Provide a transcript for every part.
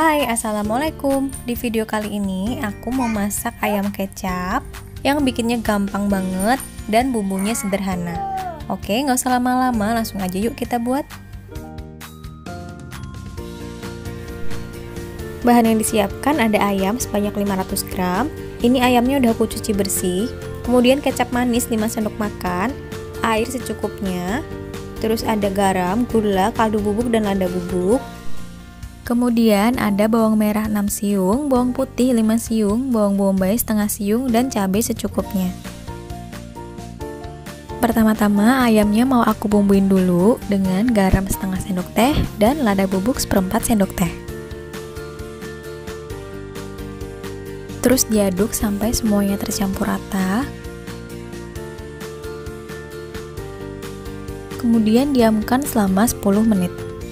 Hai, assalamualaikum. Di video kali ini aku mau masak ayam kecap yang bikinnya gampang banget dan bumbunya sederhana. Oke, nggak usah lama-lama, langsung aja yuk kita buat. Bahan yang disiapkan ada ayam sebanyak 500 gram. Ini ayamnya udah aku cuci bersih. Kemudian kecap manis 5 sendok makan, air secukupnya. Terus ada garam, gula, kaldu bubuk dan lada bubuk. Kemudian ada bawang merah 6 siung, bawang putih 5 siung, bawang bombay setengah siung, dan cabai secukupnya. Pertama-tama ayamnya mau aku bumbuin dulu dengan garam setengah sendok teh dan lada bubuk seperempat sendok teh. Terus diaduk sampai semuanya tercampur rata. Kemudian diamkan selama 10 menit.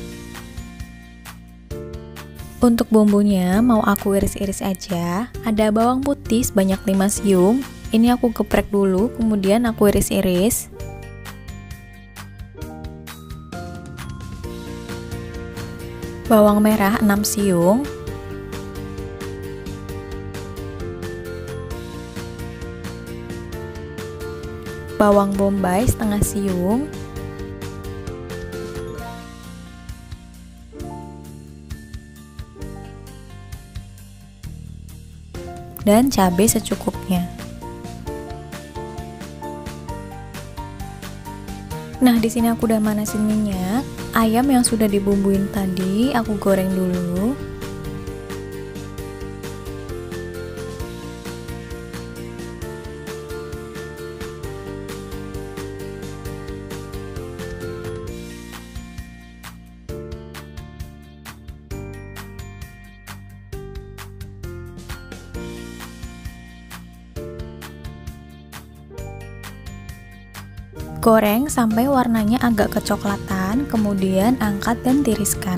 Untuk bumbunya mau aku iris-iris aja. Ada bawang putih sebanyak 5 siung. Ini aku geprek dulu, kemudian aku iris-iris. Bawang merah 6 siung. Bawang bombay setengah siung. Dan cabai secukupnya. Nah, di sini aku udah manasin minyak. Ayam yang sudah dibumbuin tadi aku goreng dulu. Goreng sampai warnanya agak kecoklatan, kemudian angkat dan tiriskan.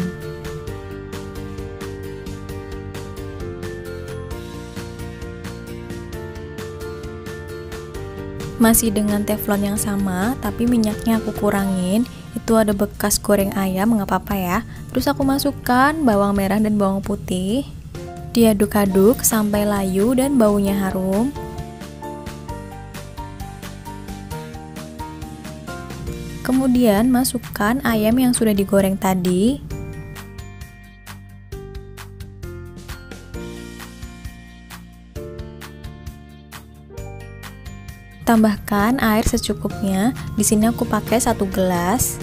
Masih dengan teflon yang sama, tapi minyaknya aku kurangin. Itu ada bekas goreng ayam, nggak apa-apa ya. Terus aku masukkan bawang merah dan bawang putih. Diaduk-aduk sampai layu dan baunya harum. Kemudian masukkan ayam yang sudah digoreng tadi. Tambahkan air secukupnya. Di sini aku pakai 1 gelas.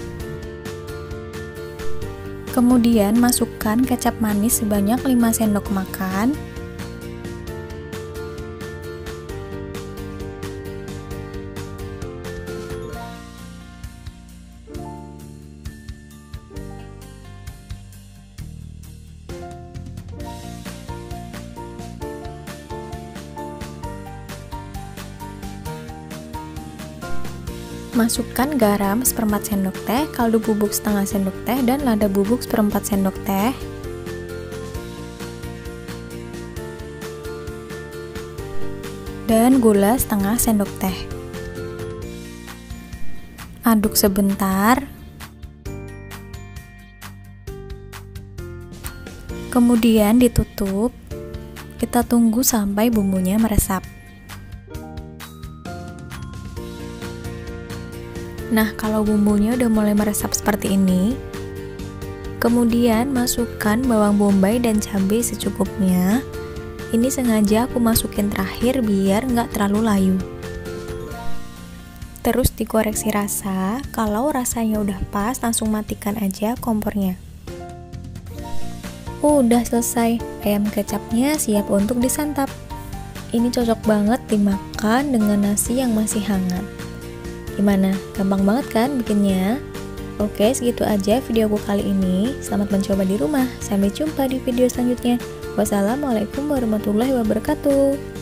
Kemudian masukkan kecap manis sebanyak 5 sendok makan. Masukkan garam seperempat sendok teh, kaldu bubuk setengah sendok teh, dan lada bubuk seperempat sendok teh. Dan gula setengah sendok teh. Aduk sebentar. Kemudian ditutup. Kita tunggu sampai bumbunya meresap. Nah, kalau bumbunya udah mulai meresap seperti ini, kemudian masukkan bawang bombay dan cabai secukupnya. Ini sengaja aku masukin terakhir biar nggak terlalu layu. Terus dikoreksi rasa. Kalau rasanya udah pas, langsung matikan aja kompornya. Udah selesai, ayam kecapnya siap untuk disantap. Ini cocok banget dimakan dengan nasi yang masih hangat. Gimana? Gampang banget kan bikinnya? Oke, segitu aja videoku kali ini. Selamat mencoba di rumah. Sampai jumpa di video selanjutnya. Wassalamualaikum warahmatullahi wabarakatuh.